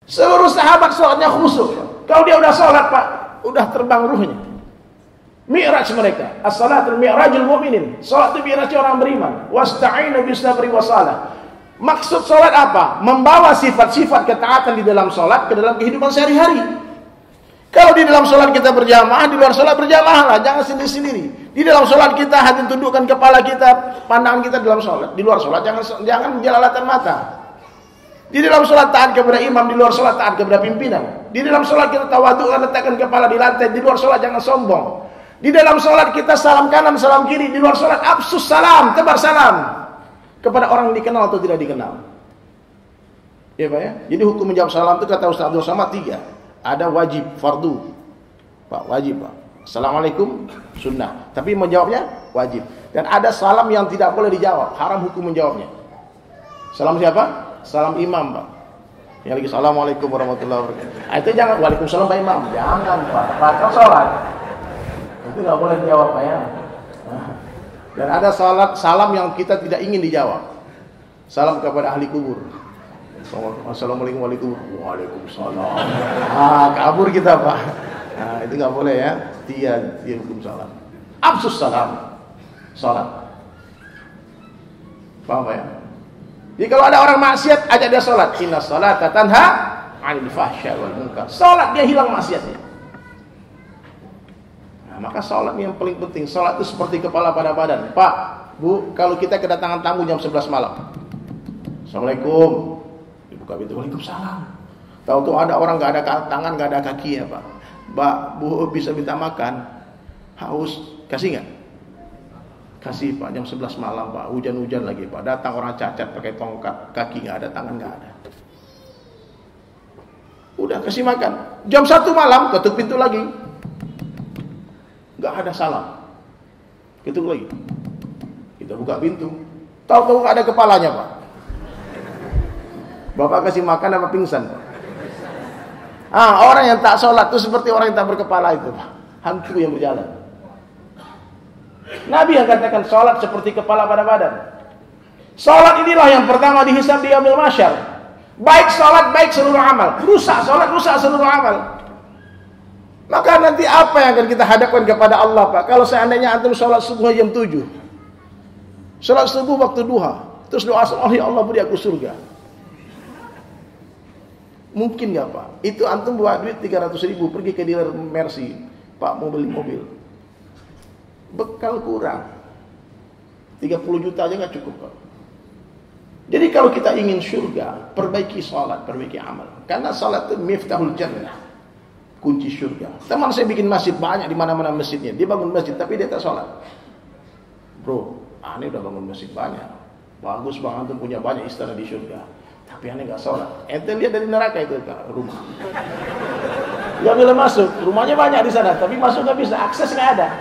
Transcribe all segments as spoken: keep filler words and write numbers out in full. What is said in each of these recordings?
Seluruh sahabat sholatnya khusyuk. Kalau dia udah sholat Pak, udah terbang ruhnya. Mi'raj mereka. As-salatul mi'rajul mu'minin. Sholat itu mi'raj orang beriman. Wasta'inu bis-sabri was-salah. Maksud sholat apa? Membawa sifat-sifat ketaatan di dalam sholat ke dalam kehidupan sehari-hari. Kalau di dalam sholat kita berjamaah, di luar sholat berjamaah lah, jangan sendiri-sendiri. Di dalam sholat kita hati tundukkan kepala kita, pandangan kita dalam sholat. Di luar sholat jangan jangan jelalatan mata. Di dalam sholat taat kepada imam, di luar sholat taat kepada pimpinan. Di dalam sholat kita tawadhu, letakkan kepala di lantai. Di luar sholat jangan sombong. Di dalam sholat kita salam kanan, salam kiri. Di luar sholat absus salam, tebar salam kepada orang dikenal atau tidak dikenal. Ya Pak ya. Jadi hukum menjawab salam itu kata Ustaz Abdul Somad tiga. Ada wajib, fardu. Pak, wajib Pak. Assalamualaikum, sunnah. Tapi menjawabnya wajib. Dan ada salam yang tidak boleh dijawab. Haram hukum menjawabnya. Salam siapa? Salam imam Pak. Yang lagi assalamualaikum warahmatullahi wabarakatuh. Nah, itu jangan. Waalaikumsalam Pak Imam. Jangan Pak. Batal sholat. Itu nggak boleh dijawab Pak ya. Nah. Dan ada salat salam yang kita tidak ingin dijawab. Salam kepada ahli kubur. Assalamualaikum warahmatullahi wabarakatuh. Waalaikumsalam. Ah, kabur kita Pak. Nah, itu nggak boleh ya. Dia dia hukum salam. Absus salam. Salat. Paham Pak ya? Jadi kalau ada orang maksiat, ajak dia salat. Inna salata tanha 'anil fahsya wal munkar. Salat dia hilang maksiatnya. Nah, maka salat yang paling penting. Salat itu seperti kepala pada badan. Pak, Bu, kalau kita kedatangan tamu jam sebelas malam. Assalamualaikum. Dibuka pintu. Waalaikumsalam. Tahu-tahu ada orang enggak ada tangan, enggak ada kaki ya, Pak. Mbak, Bu, bisa minta makan? Haus, kasih enggak? Kasih Pak, jam sebelas malam Pak, hujan-hujan lagi Pak. Datang orang cacat pakai tongkat, kaki enggak ada, tangan enggak ada. Udah kasih makan. Jam satu malam ketuk pintu lagi. Enggak ada salam. Ketuk lagi. Kita buka pintu. Tahu-tahu enggak ada kepalanya Pak. Bapak kasih makan apa pingsan Pak? Ah, orang yang tak sholat itu seperti orang yang tak berkepala itu Pak. Hantu yang berjalan. Nabi yang katakan sholat seperti kepala pada badan. Sholat inilah yang pertama dihisab di yaumil mahsyar. Baik sholat, baik seluruh amal. Rusak sholat, rusak seluruh amal. Maka nanti apa yang akan kita hadapkan kepada Allah Pak? Kalau seandainya antum sholat subuh jam tujuh, sholat subuh waktu duha, terus doa, oh ya Allah beri aku surga. Mungkin gak Pak? Itu antum bawa duit tiga ratus ribu pergi ke dealer Mercy, Pak mau beli mobil, bekal kurang, tiga puluh juta aja gak cukup Pak. Jadi kalau kita ingin surga, perbaiki salat, perbaiki amal. Karena salat itu miftahul jannah, kunci surga. Teman saya bikin masjid banyak di mana-mana masjidnya. Dia bangun masjid tapi dia tak salat. Bro, aneh udah bangun masjid banyak, bagus Bang, antum punya banyak istana di surga. Tapi aneh gak sholat. Ente lihat dari neraka itu ke rumah. Gak boleh masuk. Rumahnya banyak di sana, tapi masuk gak bisa. Akses gak ada.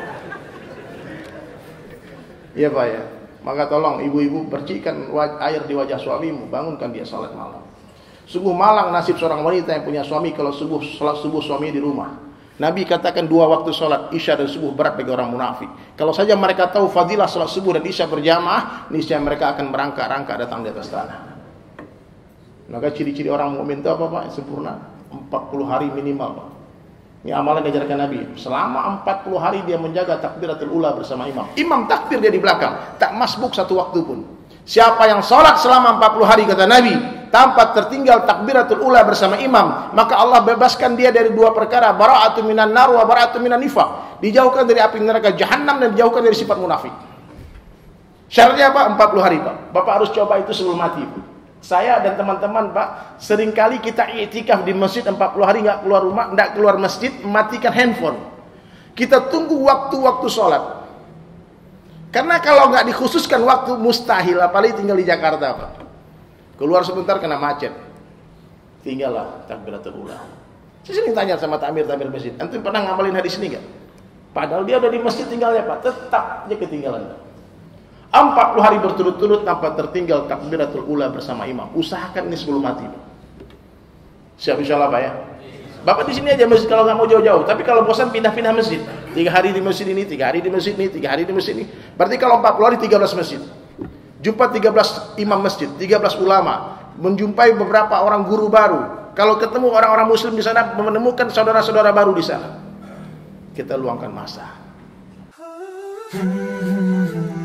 Iya Pak ya. Maka tolong ibu-ibu percikan air di wajah suamimu, bangunkan dia sholat malam. Sungguh malang nasib seorang wanita yang punya suami kalau subuh sholat subuh suami di rumah. Nabi katakan dua waktu sholat isya dan subuh berat bagi orang munafik. Kalau saja mereka tahu fadilah sholat subuh dan isya berjamaah, niscaya mereka akan merangkak-rangkak datang di atas tanah. Maka ciri-ciri orang mukmin itu apa Pak? Sempurna. empat puluh hari minimal Pak. Ini amalan diajarkan Nabi. Selama empat puluh hari dia menjaga takbiratul ula bersama imam. Imam takbir dia di belakang, tak masbuk satu waktu pun. Siapa yang sholat selama empat puluh hari kata Nabi, tanpa tertinggal takbiratul ula bersama imam, maka Allah bebaskan dia dari dua perkara, bara'atu minan nar wa bara'atu minan nifaq. Dijauhkan dari api neraka jahanam dan dijauhkan dari sifat munafik. Syaratnya apa? empat puluh hari Pak. Bapak harus coba itu sebelum mati. Saya dan teman-teman Pak, seringkali kita iktikaf di masjid empat puluh hari nggak keluar rumah, nggak keluar masjid, matikan handphone. Kita tunggu waktu-waktu sholat. Karena kalau nggak dikhususkan waktu mustahil, apalagi tinggal di Jakarta Pak. Keluar sebentar kena macet, tinggallah takbiratul ula. Saya sering tanya sama takmir-takmir masjid, antum pernah ngamalin hadis ini nggak? Padahal dia udah di masjid tinggalnya Pak, tetap aja ketinggalan Pak. empat puluh hari berturut-turut tanpa tertinggal takbiratul ula bersama imam. Usahakan ini sebelum mati. Siap insyaallah Pak ya. Bapak di sini aja masjid kalau nggak mau jauh-jauh. Tapi kalau bosan pindah-pindah masjid. Tiga hari di masjid ini, tiga hari di masjid ini, tiga hari di masjid ini. Berarti kalau empat puluh hari tiga belas masjid. Jumpa tiga belas imam masjid, tiga belas ulama, menjumpai beberapa orang guru baru. Kalau ketemu orang-orang muslim di sana, menemukan saudara-saudara baru di sana, kita luangkan masa.